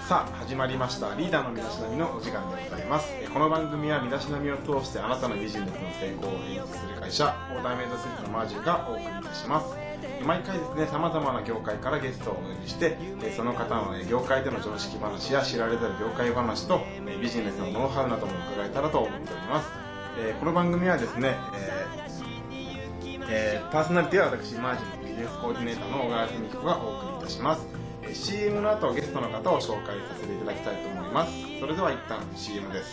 さあ始まりましたリーダーの身だしなみのお時間でございます。この番組は身だしなみを通してあなたのビジネスの成功を演出する会社オーダーメイドスーツのマージュがお送りいたします。毎回ですね、様々な業界からゲストをお呼びしてその方の業界での常識話や知られざる業界話とビジネスのノウハウなども伺えたらと思っております。この番組はですね、パーソナリティは私マージュのビジネスコーディネーターの小川澄彦がお送りいたします。CM の後ゲストの方を紹介させていただきたいと思います。それでは一旦 CM です。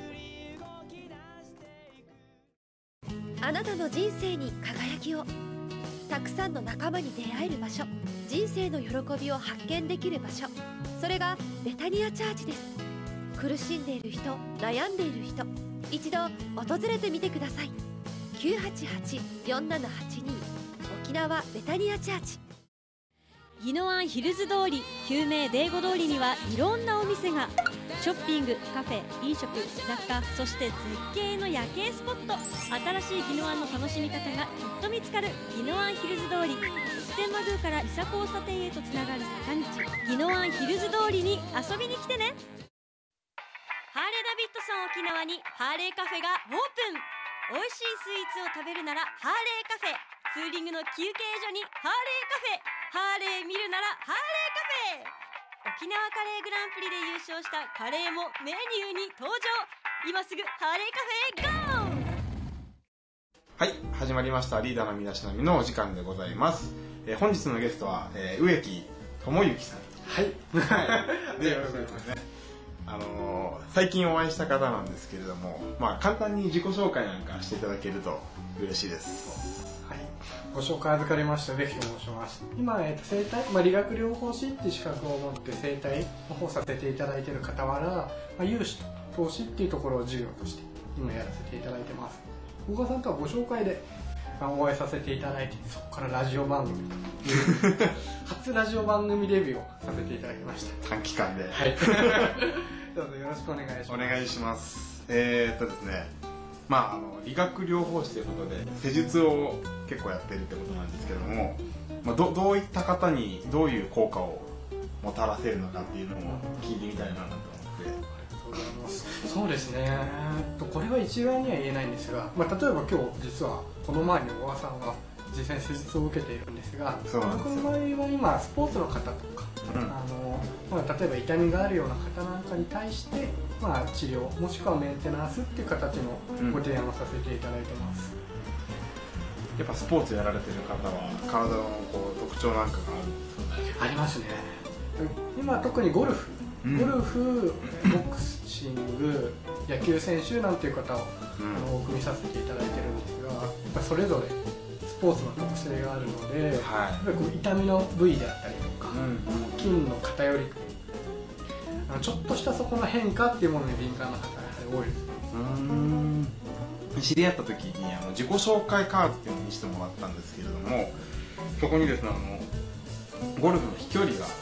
あなたの人生に輝きを、たくさんの仲間に出会える場所、人生の喜びを発見できる場所、それがベタニアチャーチです。苦しんでいる人、悩んでいる人、一度訪れてみてください。 988-4782 沖縄ベタニアチャーチ。 宜野湾ヒルズ通り、救命デーゴ通りにはいろんなお店が。ショッピング、カフェ、飲食、雑貨、そして絶景の夜景スポット。新しい宜野湾の楽しみ方がきっと見つかる宜野湾ヒルズ通り。普天満宮から伊佐交差点へとつながる坂道、宜野湾ヒルズ通りに遊びに来てね。ハーレーダビッドソン沖縄にハーレーカフェがオープン。美味しいスイーツを食べるならハーレーカフェ、ツーリングの休憩所にハーレーカフェ、ハーレー見るならハーレーカフェ。沖縄カレーグランプリで優勝したカレーもメニューに登場。今すぐハーレーカフェへゴー。 はい、始まりましたリーダーの身だしなみのお時間でございます。本日のゲストは、植木智之さん。 はい。 で、最近お会いした方なんですけれども、簡単に自己紹介なんかしていただけると嬉しいです。 はい。ご紹介預かりました植木と申します。今、整体、理学療法士っていう資格を持って整体の方させていただいている傍ら、融資と投資っていうところを授業として今やらせていただいてます。小川さんとはご紹介でお会いさせていただいて、そこからラジオ番組と初ラジオ番組デビューをさせていただきました。 短期間で。 はい。どうぞよろしくお願いします。 お願いします。ですね、理学療法士ということで施術を結構やってるってことなんですけども、どういった方にどういう効果をもたらせるのかっていうのを聞いてみたいなと思って。 そうですね、これは一概には言えないんですが、例えば今日実はこの前に小川さんが実際に施術を受けているんですが、僕の場合は今スポーツの方とか、例えば痛みがあるような方なんかに対して、治療もしくはメンテナンスっていう形のご提案をさせていただいてます。 やっぱスポーツやられてる方は体の特徴なんかがあるんですかね。 ありますね。今特にゴルフ、ボクシング、野球選手なんていう方を多く見させていただいてるんですが、やっぱそれぞれスポーツの特性があるので、痛みの部位であったりとか、筋の偏り、ちょっとしたそこの変化っていうものに敏感な方がやはり多いですね。 知り合った時に自己紹介カードっていうのを見せてもらったんですけれども、そこにですね、ゴルフの飛距離が、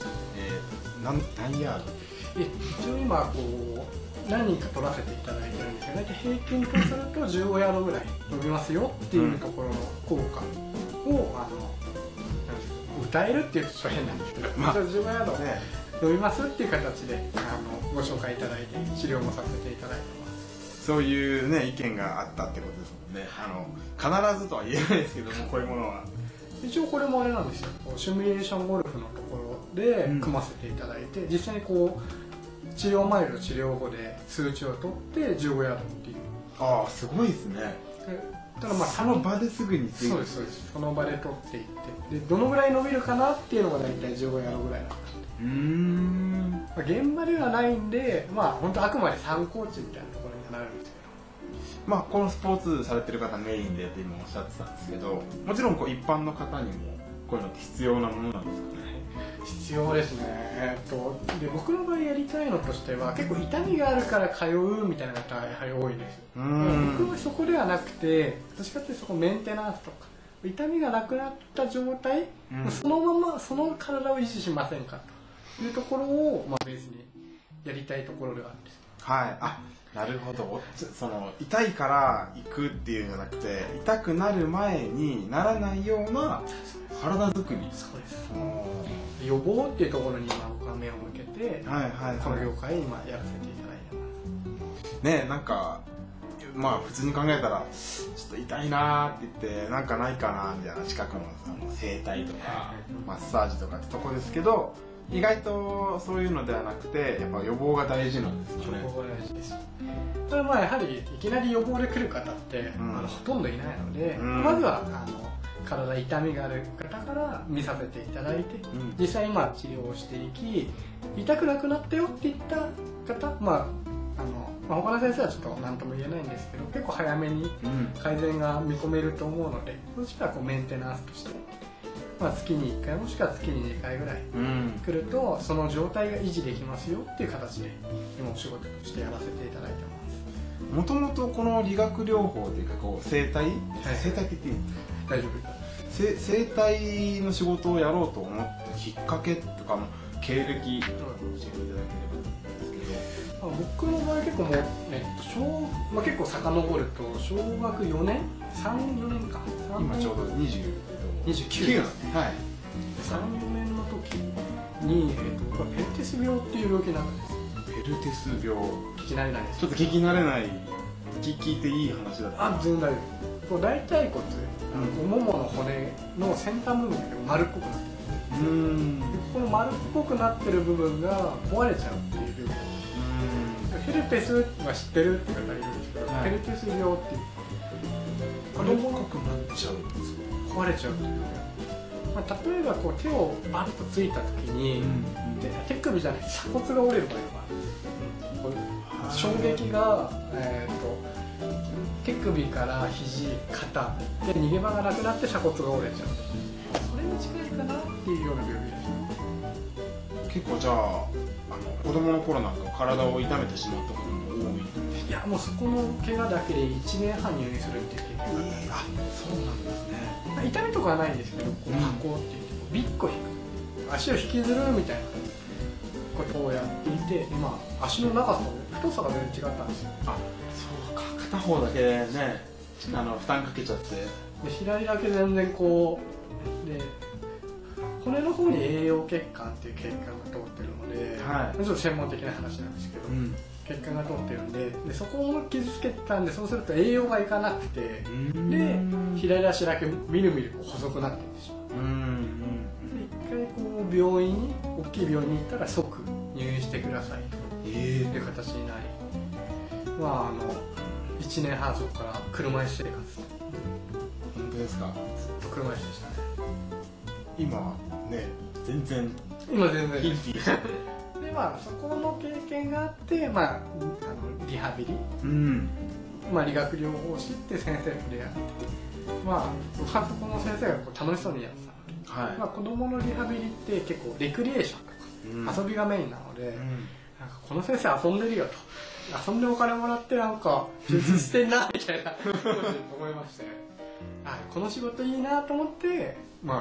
何ヤード？ 一応今何人か取らせていただいてるんですけど、大体平均とすると15ヤードぐらい伸びますよっていうところの効果を歌えるっていうとちょっと変なんですけど、15ヤード伸びますっていう形でご紹介いただいて治療もさせていただいてます。 そういうね意見があったってことですもんね。必ずとは言えないですけども、こういうものは一応これもあれなんですよ、シミュレーションゴルフのところで組ませていただいて、実際に治療前と治療後で数値を取って15ヤードっていう。 ああ、すごいですね。 ただその場ですぐにそうです、そうです。その場で取っていって、でどのぐらい伸びるかなっていうのが大体15ヤードぐらいだったんで、現場ではないんで、本当あくまで参考値みたいなところになるんですけど、 このスポーツされてる方メインでって今おっしゃってたんですけど、もちろん一般の方にもこういうのって必要なものなんですかね。 必要ですね。で僕の場合やりたいのとしては、結構痛みがあるから通うみたいな方がやはり多いです。僕はそこではなくて、どっちかというとそこメンテナンスとか、痛みがなくなった状態、そのままその体を維持しませんかというところを、ベースにやりたいところではあるんです。 はい。なるほど。痛いから行くっていうんじゃなくて、痛くなる前にならないような体作り。 そうです。予防っていうところに今僕は目を向けて、 て、この業界に今やらせていただいてますね。なんかまあ普通に考えたらちょっと痛いなーって言ってなんかないかなみたいな、近くの整体とかマッサージとかってとこですけど、意外とそういうのではなくてやっぱ予防が大事なんですよね。 予防が大事です。ただまあやはりいきなり予防で来る方って、ほとんどいないので、まずは体痛みがある方から見させていただいて、実際今治療をしていき、痛くなくなったよって言った方、他の先生はちょっと何とも言えないんですけど、結構早めに改善が見込めると思うので、そしたらメンテナンスとして、月に1回もしくは月に2回ぐらい来ると、その状態が維持できますよっていう形で今お仕事としてやらせていただいてます。 もともとこの理学療法というか整体、整体って言っていい？ 大丈夫。 整体の仕事をやろうと思ったきっかけとかの経歴教えていただければと思うんですけど。 僕の場合結構もう、結構遡ると小学4年3、4年か、 今ちょうど29 ですね。 はい。 3、4年の時に、ペルテス病っていう病気になったんです。 ペルテス病、 聞き慣れないです。 ちょっと聞き慣れない、聞いていい話だった。 全然大丈夫。大腿骨、ももの骨の先端部分が丸っこくなってるんです。この丸っこくなってる部分が壊れちゃうっていう病気。ヘルペスは知ってるって方いるんですけど、ペルテス病っていう丸っこくなっちゃうんですか？ 壊れちゃうっていう病気。例えば手をバッとついた時に、手首じゃない鎖骨が折れる場合は、衝撃が、手首から肘、肩で逃げ場がなくなって鎖骨が折れちゃう。それに近いかなっていうような病気です。 結構じゃあ子供の頃なんか体を痛めてしまったことも多い？ いや、もうそこの怪我だけで1年半入院するっていう経験があったんです。 そうなんですね。 痛みとかはないんですけど、箱って言ってビッコ引く、足を引きずるみたいなことをやっていて、足の長さ太さが全然違ったんですよ。 そうか、片方だけね負担かけちゃって、 で左だけ全然で骨の方に栄養血管っていう血管が通ってるので、ちょっと専門的な話なんですけど、血管が通ってるんで、でそこを傷つけたんで、そうすると栄養がいかなくて、で左足だけみるみる細くなっていってしまう。で一回病院に、大きい病院に行ったら即入院してくださいという形になり、1年半そこから車椅子生活。 本当ですか？ ずっと車椅子でしたね。 今ね、全然今全然ヒンピーでそこの経験があって、リハビリ、理学療法士って先生と出会って、そこの先生が楽しそうにやってたので、子供のリハビリって結構レクリエーションとか、遊びがメインなので、この先生遊んでるよと、遊んでお金もらって充実してんなみたいな思いまして、この仕事いいなと思って、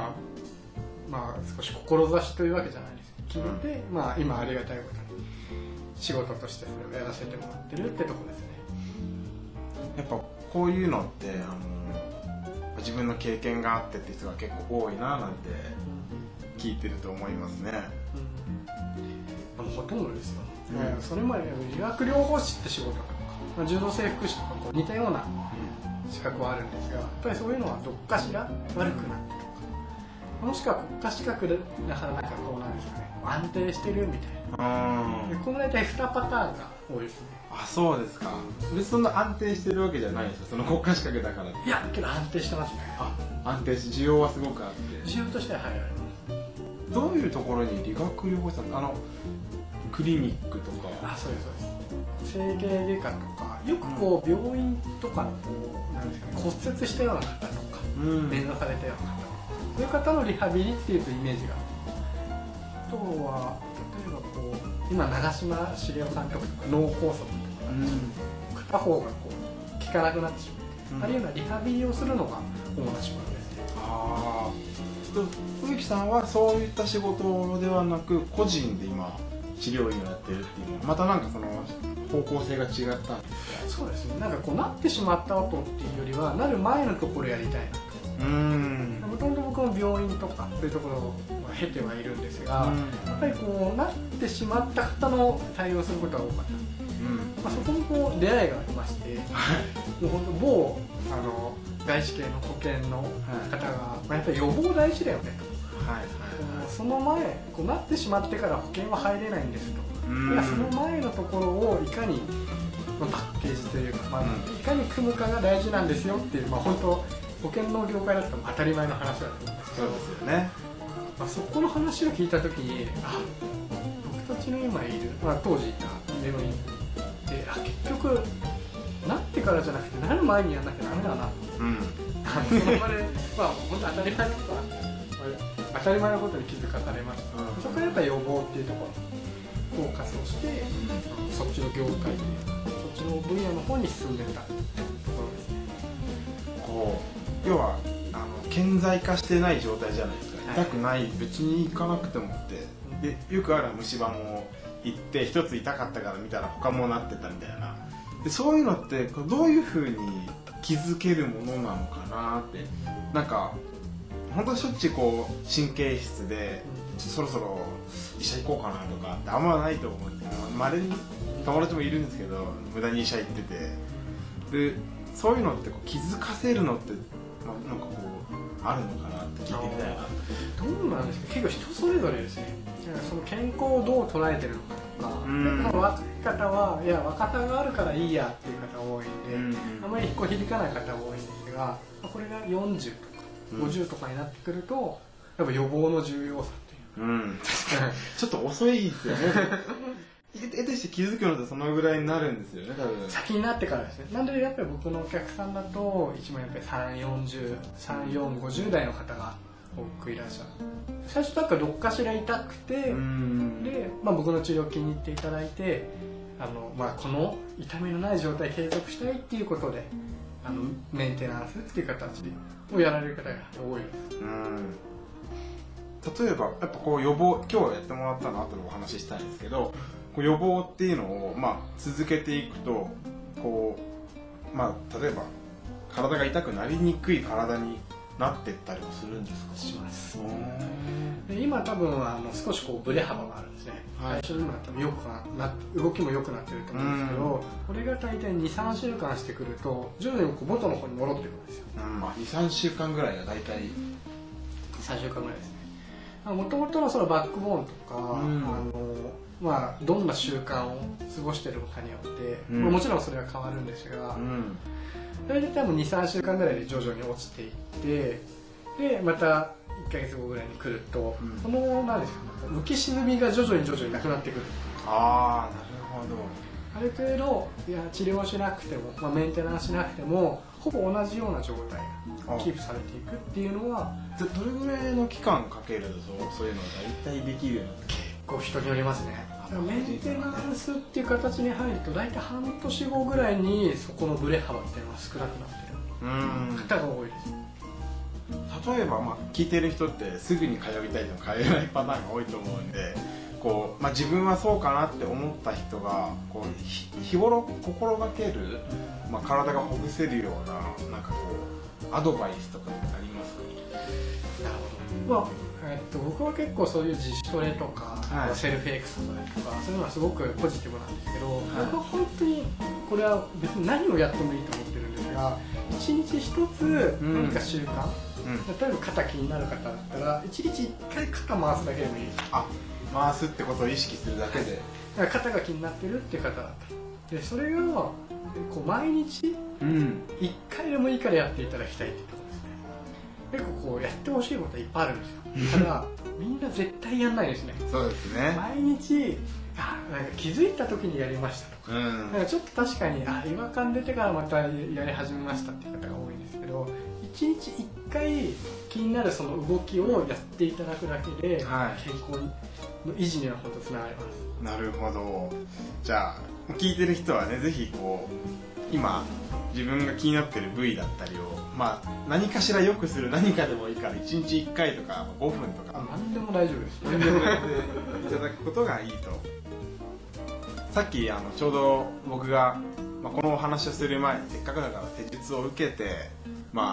少し志というわけじゃないですけど決めて、今ありがたいことに仕事としてそれをやらせてもらってるってとこですね。 やっぱこういうのって自分の経験があってって人が結構多いななんて聞いてると思いますね。 ほとんどですよ。それまで理学療法士って仕事とか、柔道整復師とか似たような資格はあるんですが、やっぱりそういうのはどっかしら悪くなってるとか、もしくは国家資格でだからなんですかね、安定してるみたいな。この大体2パターンが多いですね。 そうですか。別にそんな安定してるわけじゃないですよ、その国家資格だから。 いや、けど安定してますね。 安定して需要はすごくあって。 需要としてはあります。 どういうところに理学療法士さん、クリニックとか？ そうです。整形外科とか、よく病院とかの骨折したような方とか、捻挫されたような方、そういう方のリハビリっていうとイメージがあとは、例えば今長嶋茂雄監督とか脳梗塞とか、片方が効かなくなってしまう、あるいはリハビリをするのが主な仕事ですね。 植木さんはそういった仕事ではなく個人で今治療院をやってるっていうのはまたその方向性が違ったんですか？ そうですね。なってしまった後っていうよりは、なる前のところやりたいなと。 もともと僕も病院とかそういうところを経てはいるんですが、やっぱりこうなってしまった方の対応することが多かった、そこにこう出会いがありまして、もう本当某外資系の保険の方が、やっぱり予防大事だよねと、その前こうなってしまってから保険は入れないんですと、いやその前のところをいかにパッケージというか、いかに組むかが大事なんですよっていう、本当保険の業界だったら当たり前の話だと思うんですけど、 そうですよね。 そこの話を聞いたときに、僕たちの今いる、当時いた病院で、結局なってからじゃなくてなる前にやんなきゃダメだなって、その場で本当当たり前のことは当たり前のことに気づかされました、そこでやっぱり予防っていうところフォーカスをして、そっちの業界というかそっちの分野の方に進んでたところですね。 こう要は顕在化してない状態じゃないですか。痛くない、別に行かなくてもって、でよくある虫歯も行って一つ痛かったから見たら他もなってたみたいな、でそういうのってどういうふうに気づけるものなのかなって、なんか本当にしょっちゅうこう神経質でそろそろ医者行こうかなとかってあんまないと思うんですけど、稀に友達もいるんですけど無駄に医者行ってて、でそういうのってこう気づかせるのってなんかこうあるのかなって聞いてみたいな。 どうなんですか、結構人それぞれですね。その健康をどう捉えてるのかとか、若い方はいや若さがあるからいいやっていう方が多いんで、あまりこう響かない方が多いんですが、これが40とか50とかになってくると、やっぱ予防の重要さっていう、 ちょっと遅いですよね。得てして気づくのってそのぐらいになるんですよね、多分。 先になってからですね。なんでやっぱり僕のお客さんだと一番やっぱり50代の方が多くいらっしゃる。最初なんかどっかしら痛くて、で、僕の治療を気に入っていただいて、この痛みのない状態継続したいっていうことでメンテナンスっていう形をやられる方が多いです。 例えばやっぱこう予防、今日やってもらったの後でお話ししたいんですけど、こう予防っていうのを続けていくとこう例えば体が痛くなりにくい体になっていったりもするんですか？ します。で今多分少しこうブレ幅があるんですね。最初に多分動きも良くなってると思うんですけど、これが大体 2,3 週間してくると徐々にこう元の方に戻ってくるんですよ。 2,3 週間ぐらいが大体 3週間ぐらいですね。もともとのそのバックボーンとか、どんな習慣を過ごしているのかによって、もちろんそれは変わるんですが、大体多分 2,3 週間ぐらいで徐々に落ちていって、でまた1ヶ月後ぐらいに来ると、そのなんですか、浮き沈みが徐々になくなってくる。 なるほど。 ある程度治療しなくても、メンテナンスしなくてもほぼ同じような状態がキープされていくっていうのは、 どれぐらいの期間かけるとそういうのが大体できるようになって？ 結構人によりますね。メンテナンスっていう形に入ると大体半年後ぐらいにそこのブレ幅っていうのは少なくなってる方が多いです。 例えば、聞いてる人ってすぐに通いたいとか通えないパターンが多いと思うんで、こう自分はそうかなって思った人がこう日頃心がける、体がほぐせるようななんかこうアドバイスとかってありますか？ なるほど。僕は結構そういう自主トレとか、セルフエクササイズとかそういうのはすごくポジティブなんですけど、僕は本当にこれは別に何をやってもいいと思ってるんですが、一日一つ何か習慣、例えば肩気になる方だったら一日一回肩回すだけでもいいです。 回すってことを意識するだけで、 肩が気になってるっていう方だったら、でそれがこう毎日1回でもいいからやっていただきたいっていうところですね。結構こうやってほしいことはいっぱいあるんですよ。ただみんな絶対やんないですね。 そうですね。 毎日なんか気づいた時にやりましたとか、なんかちょっと確かに違和感出てからまたやり始めましたっていう方が多いんですけど、1日1回気になるその動きをやっていただくだけで、健康の維持には本当つながります。 なるほど。じゃあ聞いてる人はね、ぜひこう今自分が気になってる部位だったりを、何かしら良くする何かでもいいから1日1回とか5分とか何でも大丈夫です。 何でもやっていただくことがいいと。さっきちょうど僕が、このお話をする前にせっかくだから施術を受けて、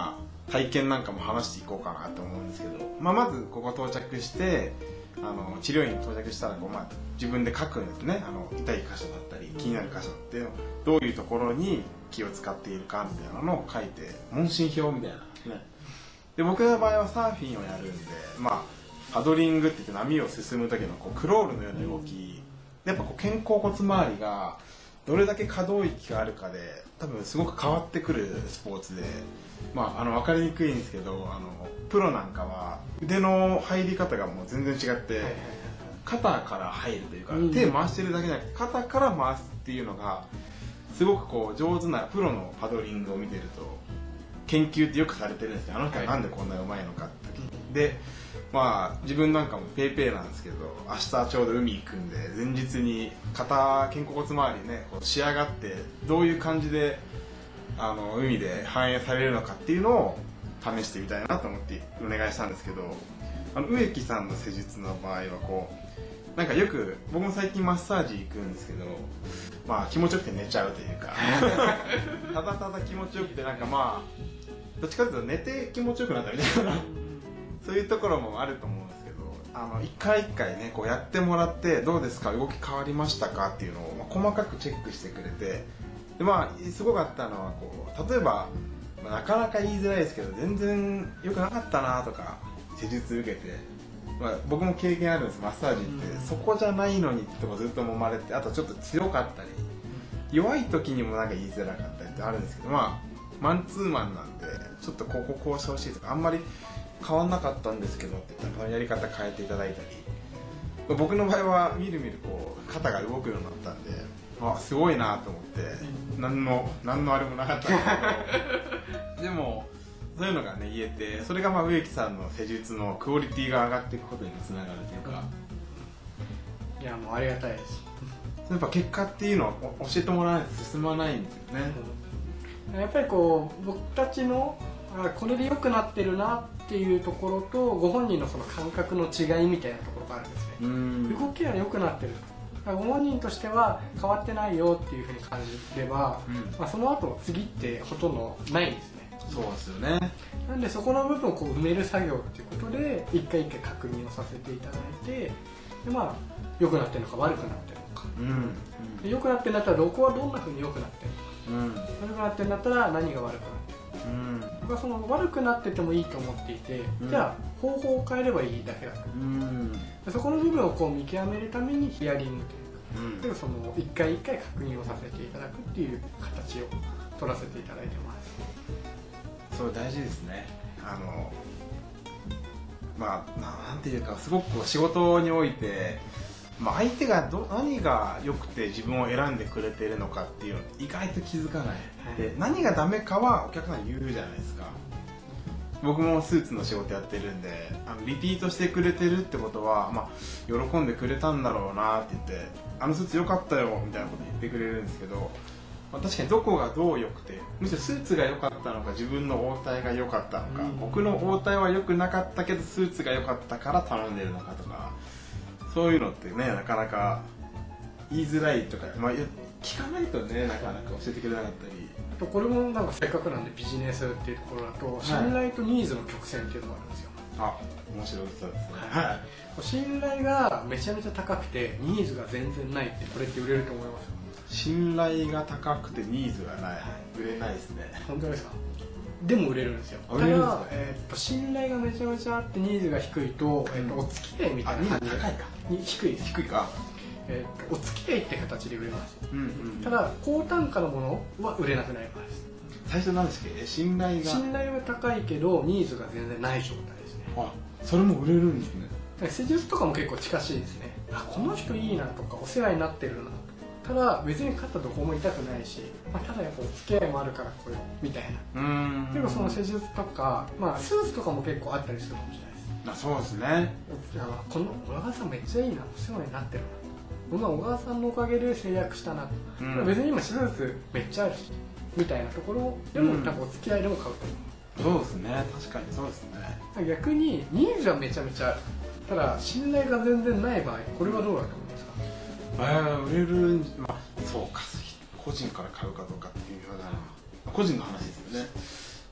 体験なんかも話していこうかなと思うんですけど、まずここ到着して治療院に到着したら自分で書くんですね。痛い箇所だったり気になる箇所っていうのをどういうところに気を使っているかみたいなのを書いて問診票みたいなね。で僕の場合はサーフィンをやるんで、パドリングって言って波を進む時のクロールのような動き、やっぱ肩甲骨周りがどれだけ可動域があるかで多分すごく変わってくるスポーツで、分かりにくいんですけどプロなんかは腕の入り方がもう全然違って、肩から入るというか、手回してるだけじゃなくて肩から回すっていうのがすごく上手なプロのパドリングを見てると研究ってよくされてるんですよ。あの人はなんでこんなうまいのかって時に。で自分なんかもペーペーなんですけど、明日ちょうど海行くんで前日に肩甲骨周りね仕上がってどういう感じで海で反映されるのかっていうのを試してみたいなと思ってお願いしたんですけど、植木さんの施術の場合はなんかよく僕も最近マッサージ行くんですけど、気持ちよくて寝ちゃうというかただただ気持ちよくてどっちかというと寝て気持ちよくなったみたいなそういうところもあると思うんですけど、一回一回ねやってもらってどうですか動き変わりましたかっていうのを細かくチェックしてくれて、ですごかったのは例えばなかなか言いづらいですけど全然良くなかったなとか施術受けて、僕も経験あるんです。マッサージってそこじゃないのにってとこずっと揉まれて、あとちょっと強かったり弱い時にもなんか言いづらかったりってあるんですけど、マンツーマンなんでちょっとこうしてほしいとかあんまり変わんなかったんですけどって言ったらやり方変えていただいたり、僕の場合はみるみる肩が動くようになったんですごいなと思って何のあれもなかったんですけどでもそういうのがね言えて、それが植木さんの施術のクオリティが上がっていくことにつながるというか、 いやもうありがたいです。 やっぱ結果っていうのを教えてもらわないと進まないんですよね。 やっぱり僕たちのこれで良くなってるなっていうところとご本人のその感覚の違いみたいなところがあるんですね。動きは良くなってる、ご本人としては変わってないよっていうふうに感じれば、その後の次ってほとんどないんですね。 そうですよね。 なんでそこの部分を埋める作業っていうことで一回一回確認をさせていただいて、で良くなってるのか悪くなってるのか、で良くなってるんだったらどこはどんなふうに良くなってるのか、悪くなってるんだったら何が悪くなってるのか、僕はその悪くなっててもいいと思っていて、じゃあ方法を変えればいいだけだと、そこの部分を見極めるためにヒアリングというか、その一回一回確認をさせていただくっていう形を取らせていただいてます。 そう大事ですね。なんていうかすごく仕事において、相手が何が良くて自分を選んでくれているのかっていうの意外と気づかない、で何がダメかはお客さんに言うじゃないですか。僕もスーツの仕事やってるんでリピートしてくれてるってことは、喜んでくれたんだろうなって言ってスーツ良かったよみたいなこと言ってくれるんですけど、確かにどこがどう良くて、むしろスーツが良かったのか自分の応対が良かったのか、僕の応対は良くなかったけどスーツが良かったから頼んでるのかとか、そういうのってねなかなか言いづらいとか、聞かないとねなかなか教えてくれなかったり、 あとこれもせっかくなんでビジネスっていうところだと、信頼とニーズの曲線っていうのがあるんですよ。 面白そうですね。 信頼がめちゃめちゃ高くてニーズが全然ないって、これって売れると思います？ 信頼が高くてニーズがない、売れないですね。 本当ですか？でも売れるんですよ。ただ、信頼がめちゃめちゃあってニーズが低いと、お付き合いみたいな感じで低いです。 低いか。 お付き合いって形で売れます。ただ高単価のものは売れなくなります。 最初なんですけど、信頼は高いけどニーズが全然ない状態ですね。 それも売れるんですね。 施術とかも結構近しいですね。この人いいなとかお世話になってるなとか、ただ別に肩どこも痛くないし、ただやっぱお付き合いもあるからこれみたいな。でもその施術とか、スーツとかも結構あったりするかもしれないです。 そうですね。 この小川さんめっちゃいいな、お世話になってるな、僕は小川さんのおかげで制約したな、別に今手術めっちゃあるしみたいなところでもお付き合いでも買うと思う。そうですね、確かにそうですね。 逆にニーズはめちゃめちゃある、ただ信頼が全然ない場合、これはどうだと思いますか？ 売れる、そうか、個人から買うかどうかっていうような個人の話ですよね。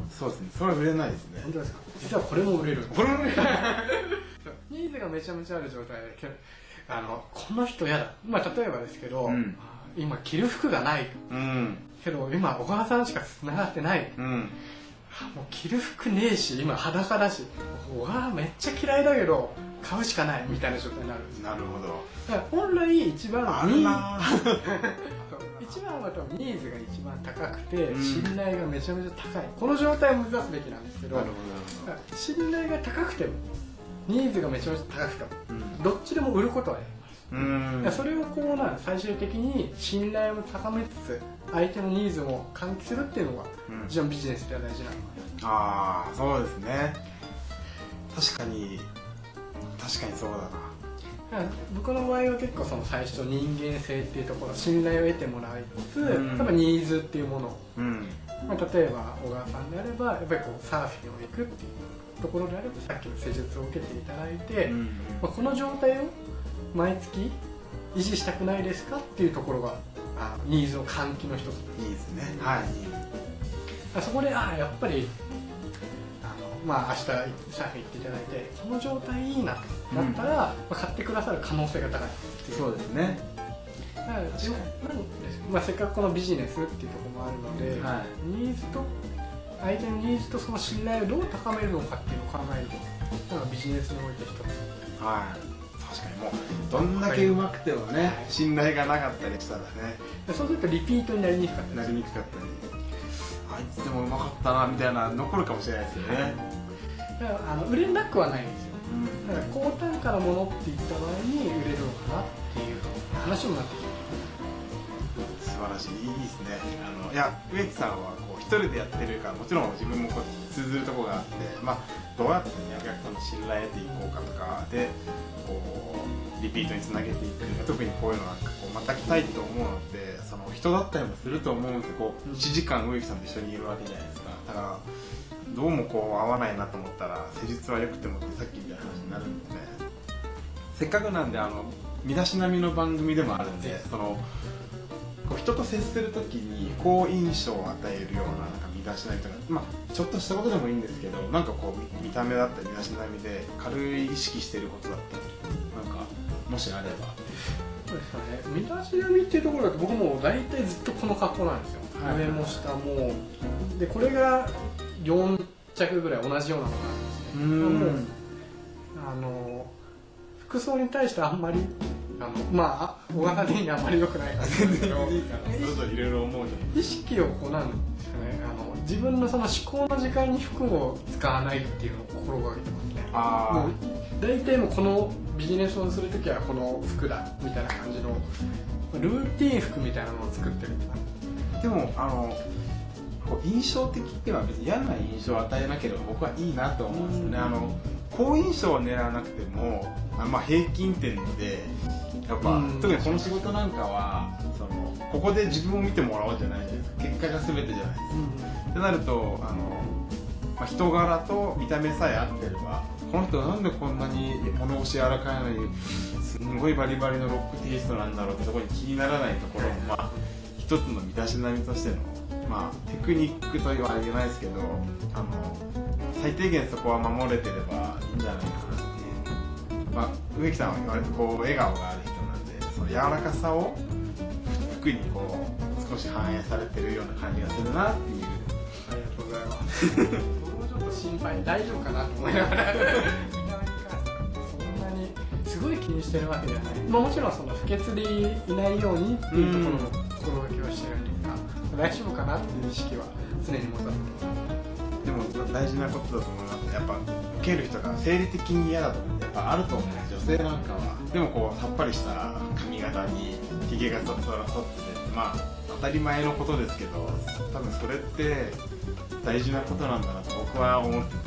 そうですね、それは売れないですね。 本当ですか？実はこれも売れる。 これも売れないニーズがめちゃめちゃある状態で、この人嫌だ。まあ例えばですけど、今着る服がないと。けど今小川さんしか繋がってない。もう着る服ねえし、今裸だし、小川めっちゃ嫌いだけど買うしかないみたいな状態になるんです。 なるほど。 だから本来一番あるな一番は多分ニーズが一番高くて、信頼がめちゃめちゃ高い、この状態を目指すべきなんですけど、信頼が高くてもニーズがめちゃめちゃ高くても、どっちでも売ることはやります。それをこう最終的に信頼を高めつつ相手のニーズを喚起するっていうのが一番ビジネスでは大事なのかな。 ああ、そうですね。確かにそうだな。 僕の場合は結構その最初人間性っていうところ、信頼を得てもらいつつ、やっぱニーズっていうものを、まあ、例えば小川さんであればやっぱりこうサーフィンを行くっていうところであればさっきの施術を受けていただいて、まあ、この状態を毎月維持したくないですかっていうところがニーズの喚起の一ついいですね。はい。 そこでやっぱりまあ明日サーフィン行っていただいてこの状態いいなとなったら、まあ、買ってくださる可能性が高い。 そうですね。 まあ、せっかくこのビジネスっていうところもあるので、ニーズと相手のニーズとその信頼をどう高めるのかっていうのを考えると、なんかビジネスにおいて一つ。 はい。確かにもうどんだけうまくてもね、信頼がなかったりしたらね。 そうするとリピートになりにくかったり。 なりにくかったり。あいつでもうまかったなみたいな残るかもしれないですよね。 だから売れなくはないんですよ。だから高単価なものっていった場合に売れるのかなっていう話になってきて。 素晴らしい、いいですね。いや、植木さんはこう一人でやってるから、もちろん自分もこう通ずるところがあって、まあどうやってね、お客さんの信頼を得ていこうかとかでこうリピートにつなげていく。特にこういうのなんかこうまた来たいと思うので、その人だったりもすると思うんですけど、こう1時間植木さんと一緒にいるわけじゃないですか。だからどうもこう合わないなと思ったら施術は良くてもってさっきみたいな話になるんでね。せっかくなんで身だしなみの番組でもあるんで、そのこう人と接するときに好印象を与えるようななんか身だしなみとか、まあちょっとしたことでもいいんですけど、なんかこう見た目だったり身だしなみで軽い意識していることだったりなんかもしあれば。 そうですよね。身だしなみっていうところだと僕も大体ずっとこの格好なんですよ。上も下もで、これが4着ぐらい同じようなのなんですね。服装に対してあんまりまあ小川さん的にあんまり良くない感じですけどそれぞれいろいろ思うじゃん。 意識をこうなんですかね、自分のその思考の時間に服を使わないっていうのを心がけてますね。もう大体もうこのビジネスをするときはこの服だみたいな感じのルーティン服みたいなのを作ってる。 でもこう印象的には別に嫌な印象を与えなければ僕はいいなと思うんですよね。好印象を狙わなくてもまあ平均点でやっぱ、特にこの仕事なんかはここで自分を見てもらおうじゃないじゃないですか。結果が全てじゃないですか。ってなるとまあ、人柄と見た目さえ合ってれば、この人はなんでこんなに物腰柔らかいのにすんごいバリバリのロックテイストなんだろうってところに気にならないところも、まあ一つの身だしなみとしての、まあ、テクニックとは言えないですけど最低限そこは守れてればいいんじゃないかなっていう、まあ、植木さんは割とこう笑顔がある人なんで、その柔らかさを服にこう少し反映されてるような感じがするなっていう。 ありがとうございます僕もちょっと心配、大丈夫かなと思いながら見た目に関してはそんなにすごい気にしてるわけではない、まあ、もちろんその不潔でいないようにっていうところの心がけをしてるんですが、大丈夫かなっていう意識は常に持たせてます。 でも大事なことだと思います。やっぱ受ける人が生理的に嫌だと思ってやっぱあると思うんです。女性なんかはでもこうさっぱりした髪型にひげがそっとってて、まあ当たり前のことですけど、多分それって大事なことなんだなと僕は思ってて、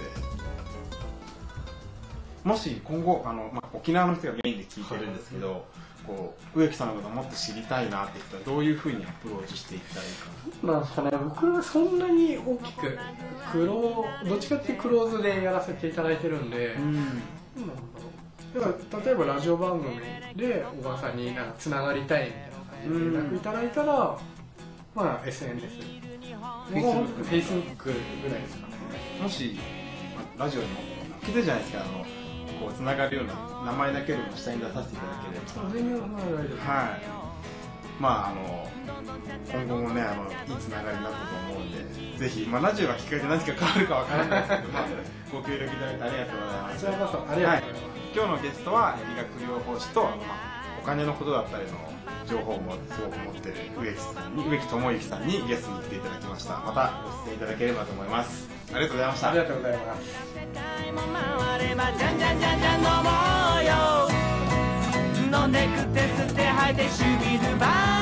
もし今後まあ、沖縄の人がメインで聞いてるんですけど、こう植木さんのことをもっと知りたいなって人はどういうふうにアプローチしていったらいいかな。 なんですかね、僕はそんなに大きくどっちかっていうとクローズでやらせていただいてるんで、だから例えばラジオ番組で小川さんになんかつながりたいみたいな感じで連絡いただいたら、まあ SNS Facebook ぐらいですかね。 もしラジオにも聞いてるじゃないですか、こうつながるような名前だけでも下に出させていただければ。 全然はい。まあ今後もねいいつながりになったと思うんで、ぜひラジオがきっかけで何か変わるかわからないですけど、ご協力いただいてありがとうございます。 こちらこそありがとうございます。 今日のゲストは理学療法士とお金のことだったりの情報もすごく持っている植木智之さんにゲストに来ていただきました。またご出演いただければと思います。ありがとうございました。 ありがとうございます。 世界も回ればじゃんじゃんじゃんじゃん飲もうよ。飲んで食って吸って吐いてシュビルバー